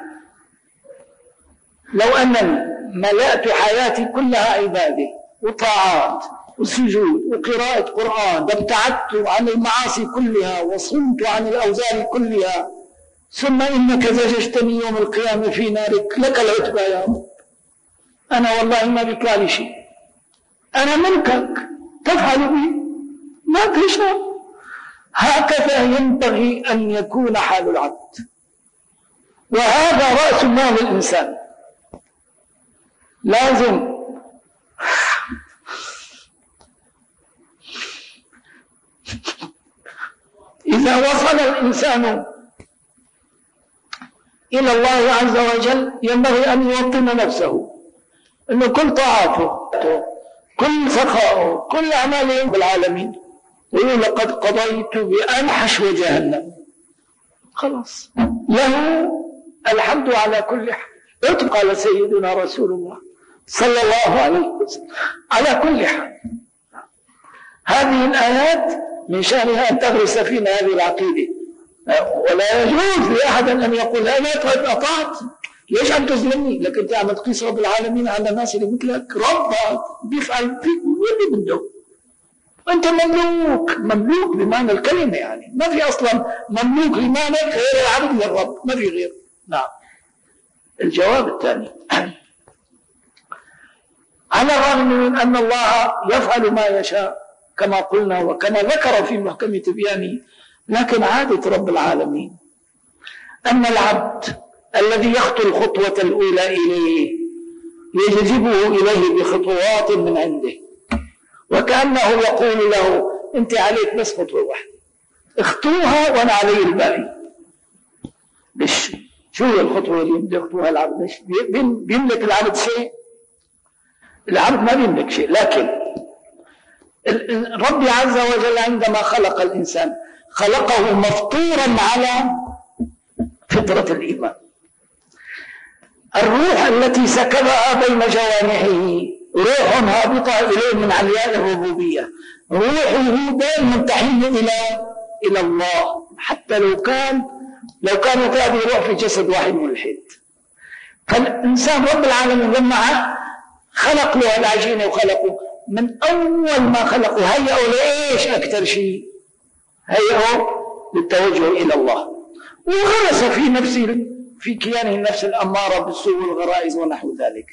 لو أنني ملأت حياتي كلها عبادة وطاعات وسجود وقراءة قرآن، وابتعدت عن المعاصي كلها وصمت عن الأوزار كلها، ثم إنك زججتني يوم القيامة في نارك، لك العتبى يا رب، أنا والله ما بيطلع لي شيء، أنا ملكك تفعل بي ما تشاء. هكذا ينبغي أن يكون حال العبد، وهذا رأس مال الإنسان. لازم إذا وصل الإنسان إلى الله عز وجل ينبغي أن يوطن نفسه، أنه كل طاعته كل سخاؤه كل أعماله بالعالمين يقول لقد قضيت بأن حشو جهنم، خلاص له الحمد على كل حال. قال سيدنا رسول الله صلى الله عليه وسلم على كل حال. هذه الآيات من شأنها أن تغرس فينا هذه العقيدة، ولا يجوز لأحد أن يقول أنا طيب أطعت ليش عم تظلمني؟ لكن تعمل تقيس رب العالمين على الناس اللي مثلك، ربك بيفعل فيك واللي بده، وأنت مملوك، مملوك بمعنى الكلمة، يعني ما في أصلا مملوك لمعنى غير العبد للرب، ما في غير. نعم. الجواب الثاني، على الرغم من أن الله يفعل ما يشاء كما قلنا وكما ذكر في محكم تبيانه، لكن عادة رب العالمين أن العبد الذي يخطو الخطوة الأولى إليه يجذبه إليه بخطوات من عنده، وكأنه يقول له أنت عليك بس خطوة واحدة اخطوها وأنا علي الباقي. ليش؟ شو هي الخطوة اللي بده يخطوها العبد؟ ليش؟ بيملك العبد شيء؟ العبد ما بيملك شيء، لكن ربي عز وجل عندما خلق الإنسان خلقه مفطورا على فطرة الإيمان. الروح التي سكبها بين جوانحه روح هابطة إليه من علياء الربوبية، روحه دائما تحن إلى إلى الله، حتى لو كان لو كانت هذه روح في جسد واحد ملحد. فالإنسان رب العالمين لما خلق له العجينة وخلقه من أول ما خلقه هيئوا لإيش أكثر شيء؟ هيئوا للتوجه إلى الله، وغرس في نفسه في كيانه النفس الأمارة بالسوء والغرائز ونحو ذلك.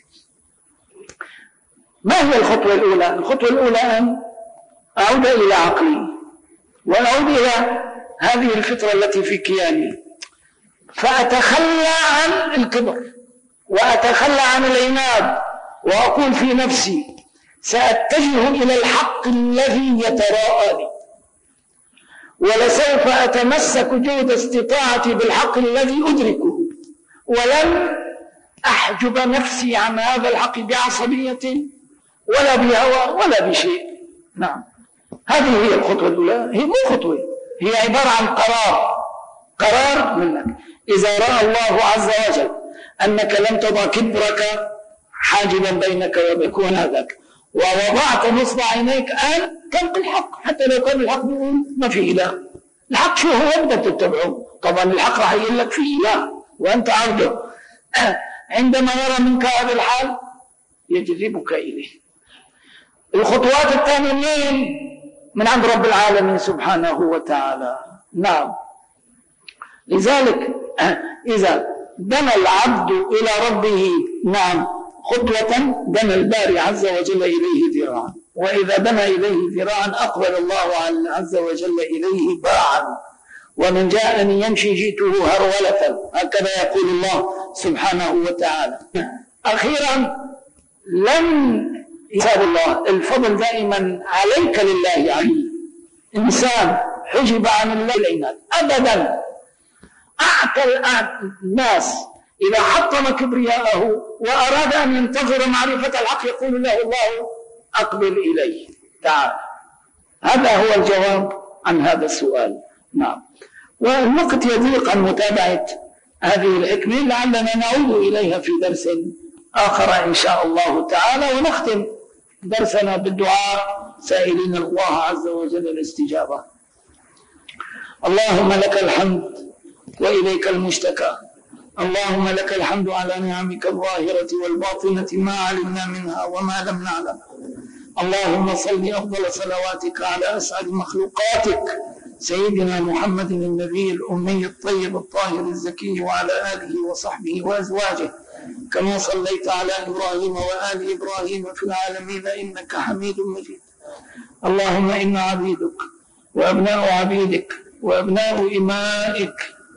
ما هي الخطوة الأولى؟ الخطوة الأولى أن أعود إلى عقلي وأعود إلى هذه الفطرة التي في كياني، فأتخلى عن الكبر وأتخلى عن العناد، وأقول في نفسي سأتجه إلى الحق الذي يتراءى لي، ولسوف أتمسك جهد استطاعتي بالحق الذي أدركه، ولن أحجب نفسي عن هذا الحق بعصبية ولا بهوى ولا بشيء. نعم، هذه هي الخطوة الأولى. هي مو خطوة، هي عبارة عن قرار، قرار منك. إذا رأى الله عز وجل أنك لم تضع كبرك حاجبا بينك وبين هذاك، ووضعت نصب عينيك أن تلقي الحق، حتى لو كان الحق بيقول ما في إله. الحق شو هو؟ بدك تتبعه. طبعا الحق راح يقول لك في إله وأنت عبده. عندما يرى منك هذا الحال يجذبك إليه. الخطوات الثانية منين؟ من عند رب العالمين سبحانه وتعالى. نعم، لذلك إذا دنا العبد إلى ربه نعم خطوة دنا الباري عز وجل إليه ذراعا، وإذا دنا إليه ذراعا أقبل الله عز وجل إليه باعا، ومن جاءني يمشي جئته هرولة، هكذا يقول الله سبحانه وتعالى. أخيرا لن يساب الله، الفضل دائما عليك لله عليه، إنسان حجب عن الله العناد أبدا. أعتى الناس إذا حطم كبرياءه وأراد أن ينتظر معرفة الحق يقول له الله أقبل إليه تعال. هذا هو الجواب عن هذا السؤال. نعم. والوقت يضيق عن متابعة هذه الحكمة، لعلنا نعود إليها في درس آخر إن شاء الله تعالى، ونختم درسنا بالدعاء سائلين الله عز وجل الاستجابة. اللهم لك الحمد وإليك المشتكى، اللهم لك الحمد على نعمك الظاهرة والباطنة ما علمنا منها وما لم نعلم. اللهم صل أفضل صلواتك على أسعد مخلوقاتك سيدنا محمد النبي الأمي الطيب الطاهر الزكي وعلى آله وصحبه وأزواجه، كما صليت على إبراهيم وآل إبراهيم في العالمين إنك حميد مجيد. اللهم إنا عبيدك وأبناء عبيدك وأبناء إمائك،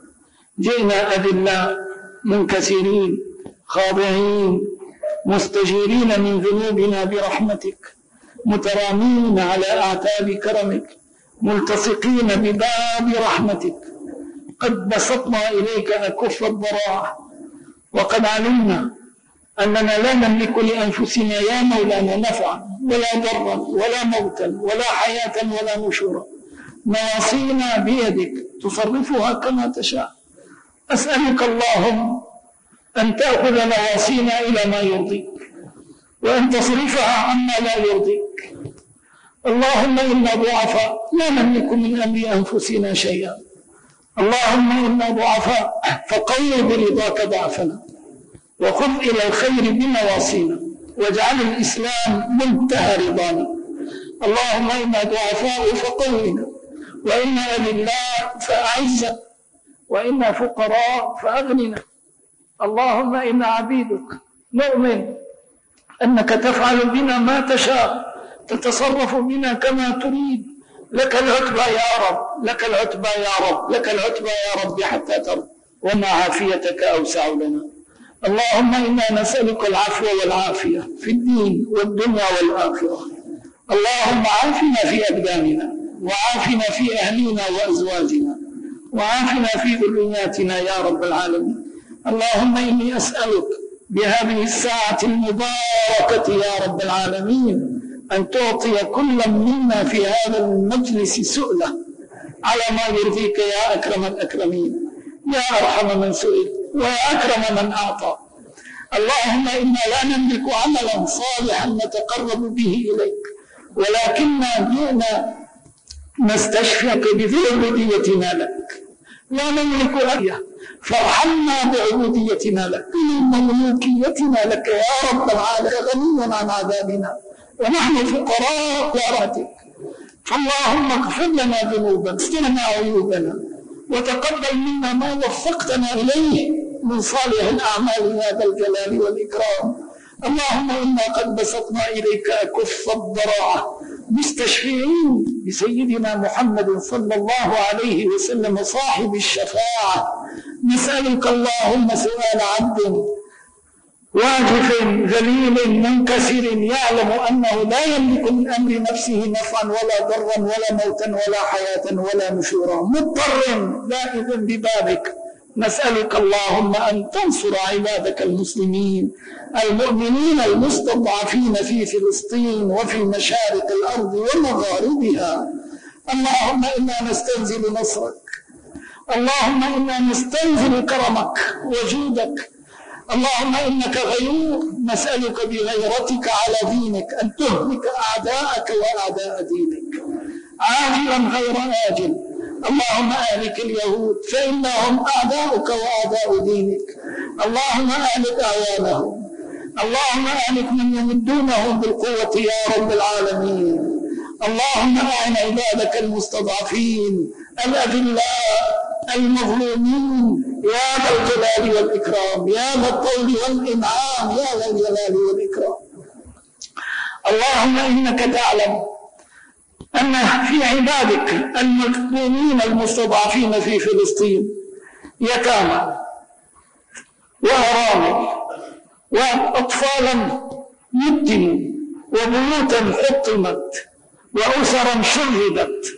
جئنا أذلاء منكسرين خاضعين مستجيرين من ذنوبنا برحمتك، مترامين على أعتاب كرمك، ملتصقين بباب رحمتك. قد بسطنا إليك أكف الضراعة، وقد علمنا أننا لا نملك لأنفسنا يا مولانا نفعا ولا ضرا ولا موتا ولا حياة ولا نشورا، نواصينا بيدك تصرفها كما تشاء. أسألك اللهم أن تأخذ نواصينا إلى ما يرضيك، وأن تصرفها عما لا يرضيك. اللهم إنا ضعفاء لا نملك من أمر أنفسنا شيئا، اللهم إنا ضعفاء فقوي برضاك ضعفنا، وخذ إلى الخير بنواصينا، واجعل الإسلام منتهى رضانا. اللهم إنا ضعفاء فقوينا، وإنا أذلاء فأعزنا، وإنا فقراء فأغننا. اللهم إنا عبيدك نؤمن أنك تفعل بنا ما تشاء، تتصرف بنا كما تريد. لك العتبى يا رب، لك العتبى يا رب، لك العتبى يا رب حتى ترضى، وما عافيتك أوسع لنا. اللهم إنا نسألك العفو والعافية في الدين والدنيا والآخرة. اللهم عافنا في أبداننا، وعافنا في أهلنا وأزواجنا، وعافنا في ذرياتنا يا رب العالمين. اللهم إني أسألك بهذه الساعة المباركة يا رب العالمين أن تعطي كل منا في هذا المجلس سؤله على ما يرضيك يا أكرم الأكرمين، يا أرحم من سئل ويا أكرم من أعطى. اللهم إنا لا نملك عملا صالحا نتقرب به إليك، ولكننا جئنا نستشفق بعبوديتنا لك، لا نملك أبيه، فارحمنا بعبوديتنا لك، بمملوكيتنا لك يا رب العالمين، غنيا عن عذابنا ونحن فقراء لرحمتك. فاللهم اغفر لنا ذنوبنا، استرنا عيوبنا، وتقبل منا ما وفقتنا إليه من صالح الأعمال يا ذا الجلال والإكرام. اللهم إنا قد بسطنا إليك أكف الضراعة مستشفعين بسيدنا محمد صلى الله عليه وسلم صاحب الشفاعة. نسألك اللهم سؤال عبد واجف ذليل منكسر يعلم أنه لا يملك من أمر نفسه نفعا ولا ضرا ولا موتا ولا حياة ولا نشورا، مضطر بائذ ببابك. نسألك اللهم أن تنصر عبادك المسلمين المؤمنين المستضعفين في فلسطين وفي مشارق الأرض ومغاربها. اللهم إنا نستنزل نصرك، اللهم إنا نستنزل كرمك وجودك. اللهم إنك غيور، نسألك بغيرتك على دينك أن تهلك أعداءك وأعداء دينك عاجلا غير آجل. اللهم أهلك اليهود فإنهم أعداؤك وأعداء دينك. اللهم أهلك أعوانهم، اللهم أهلك من يمدونهم بالقوة يا رب العالمين. اللهم أعن عبادك المستضعفين الأذلاء المظلومين يا ذا الجلال والإكرام، يا ذا الطول والإنعام، يا ذا الجلال والإكرام. اللهم إنك تعلم أن في عبادك المظلومين المستضعفين في فلسطين يتامى وأرامل وأطفالا يتموا وبيوتا حطمت وأسرا شردت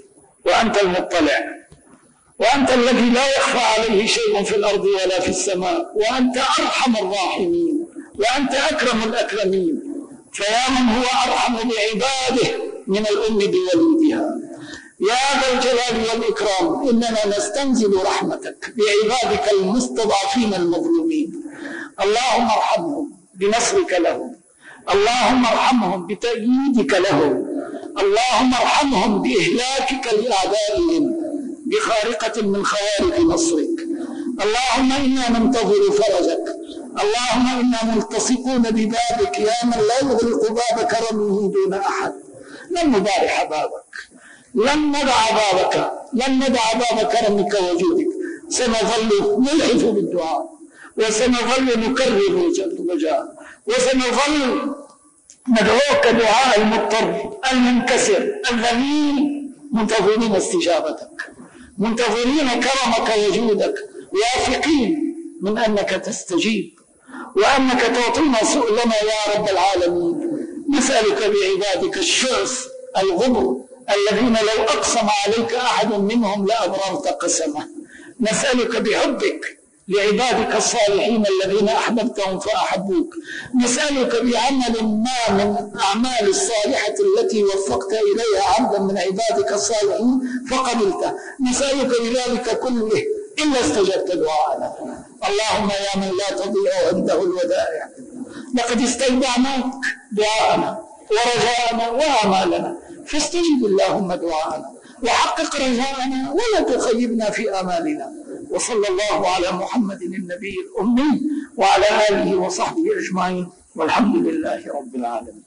وأنت المطلع، وأنت الذي لا يخفى عليه شيء في الأرض ولا في السماء، وأنت أرحم الراحمين، وأنت أكرم الأكرمين. فيا من هو أرحم بعباده من الأم بوليدها، يا ذا الجلال والإكرام، إننا نستنزل رحمتك بعبادك المستضعفين المظلومين. اللهم ارحمهم بنصرك لهم، اللهم ارحمهم بتأييدك لهم، اللهم ارحمهم بإهلاكك لأعدائهم بخارقة من خوارق نصرك. اللهم إنا ننتظر فرجك، اللهم إنا ملتصقون ببابك يا من لا يغلق باب كرمه دون أحد. لن نبارح بابك، لن ندع بابك، لن ندع باب كرمك وجودك. سنظل نلحف بالدعاء، وسنظل نكرر الرجاء، وسنظل ندعوك دعاء المضطر المنكسر الذليل، منتظرين استجابتك، منتظرين كرمك وجودك، واثقين من أنك تستجيب وأنك تعطينا سؤلنا يا رب العالمين. نسألك بعبادك الشعث الغبر الذين لو أقسم عليك أحد منهم لأبررت قسمه. نسألك بحبك لعبادك الصالحين الذين أحببتهم فأحبوك. نسألك بعمل ما من أعمال الصالحة التي وفقت إليها عبدا من عبادك الصالحين فقبلته. نسألك بذلك كله إلا استجبت دعاءنا. اللهم يا من لا تضيع عنده الودائع، لقد استودعناك دعاءنا ورجاءنا وآمالنا، فاستجب اللهم دعاءنا وحقق رجاءنا ولا تخيبنا في آمالنا. وصلى الله على محمد النبي الأمي وعلى آله وصحبه أجمعين، والحمد لله رب العالمين.